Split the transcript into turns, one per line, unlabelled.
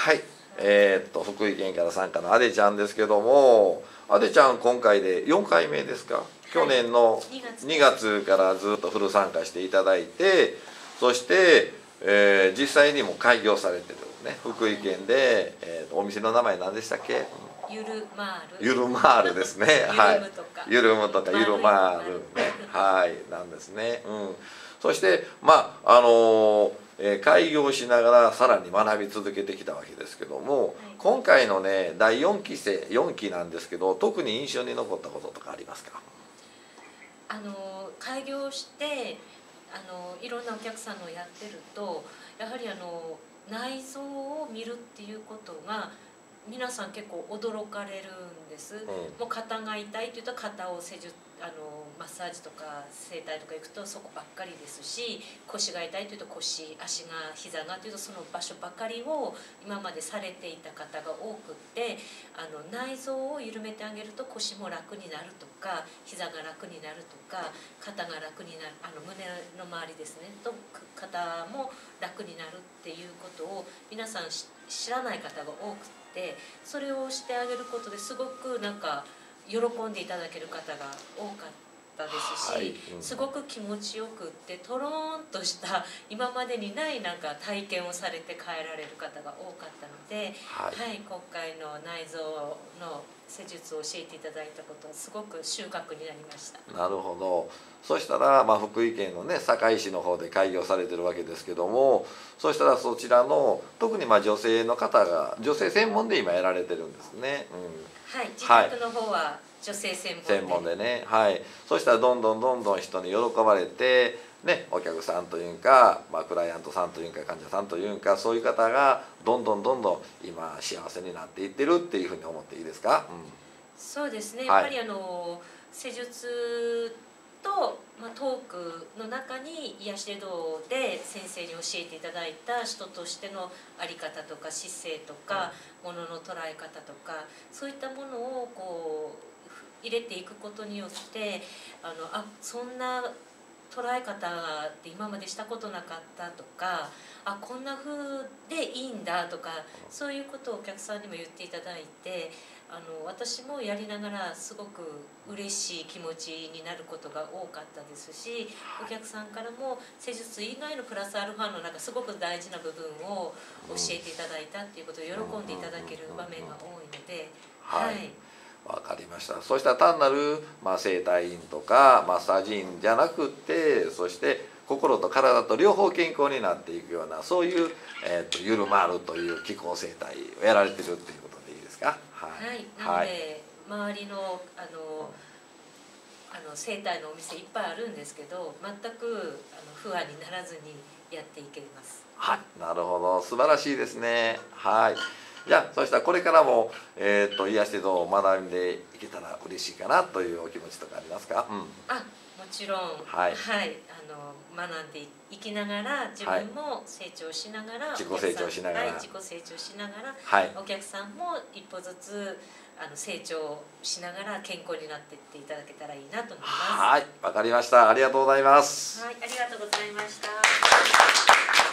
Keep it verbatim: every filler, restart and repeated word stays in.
はい、えー、っと福井県から参加のあでちゃんですけども、あでちゃん今回でよんかいめですか。去年のにがつからずっとフル参加していただいて、そして、えー、実際にも開業されてるね、福井県で、えー、お店の名前何でしたっけ？
ゆるまーる。
ゆるまーるですね。はい。ゆるむとかゆるまーるね。はい、なんですね。うん。そしてまああのーえー、開業しながらさらに学び続けてきたわけですけども、はい、今回のねだいよんきせいよんきなんですけど、特に印象に残ったこととかありますか？
あの開業してあのいろんなお客さんのやってると、やはりあの内臓を見るっていうことが皆さん結構驚かれるんです、うん、もう肩が痛いって言ったら肩を施術あのマッサージとか整体とか行くとそこばっかりですし、腰が痛いって言うと腰、足が膝がっていうとその場所ばかりを今までされていた方が多くって、あの内臓を緩めてあげると腰も楽になるとか、膝が楽になるとか、肩が楽になる、あの胸の周りですねと肩も楽になるっていうことを皆さん知らない方が多くて、それをしてあげることですごくなんか喜んでいただける方が多かったですし、はい、うん、すごく気持ちよくってとろーんとした今までにないなんか体験をされて帰られる方が多かったので、はい、はい、今回の内臓の施術を教えていただいたことはすごく収穫になりました。
なるほど。そしたら、まあ、福井県のね坂井市の方で開業されてるわけですけども、そしたらそちらの特にまあ女性の方が女性専門で今やられてるんですね。
うん、はい、自宅の方は女性専門で、
専門でね、はい。そしたらどんどんどんどん人に喜ばれてね、お客さんというか、まあ、クライアントさんというか患者さんというか、そういう方がどんどんどんどん今幸せになっていってるっていうふうに思っていいですか？うん、
そうですね、やっぱりあの、はい、施術と、まあ、トークの中に癒し堂で先生に教えていただいた人としての在り方とか姿勢とか、うん、ものの捉え方とかそういったものをこう入れていくことによってあのあそんな捉え方って今までしたことなかったとか、あこんな風でいいんだとか、そういうことをお客さんにも言っていただいて、あの私もやりながらすごく嬉しい気持ちになることが多かったですし、お客さんからも施術以外のプラスアルファのなんかすごく大事な部分を教えていただいたっていうことを喜んでいただける場面が多いので、はい。
わかりました。そしたら単なる、まあ、整体院とかマッサージ院じゃなくて、そして心と体と両方健康になっていくようなそういう、えー、とゆるまるという気候整体をやられてるっていうことでいいですか？
はい、はい、なので、はい、周りのあのあの整体のお店いっぱいあるんですけど、全くあの不安にならずにやっていけます。
はい、なるほど、素晴らしいですね。はい。じゃあそしたらこれからも、えー、と癒してどう学んでいけたら嬉しいかなというお気持ちとかありますか？うん、
あ、もちろん、はい、はい、あの学んでいきながら自分も成長しながら、
はい、自己成長しながら、
はい、自己成長しながら、
はい、
お客さんも一歩ずつあの成長しながら健康になっていっていただけたらいいなと思います。
はい、わかりました。ありがとうございます。
はい、ありがとうございました。